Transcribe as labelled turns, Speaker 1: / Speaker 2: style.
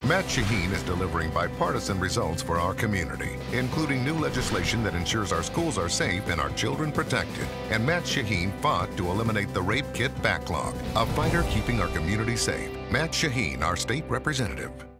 Speaker 1: Matt Shaheen is delivering bipartisan results for our community, including new legislation that ensures our schools are safe and our children protected. And Matt Shaheen fought to eliminate the rape kit backlog, a fighter keeping our community safe. Matt Shaheen, our state representative.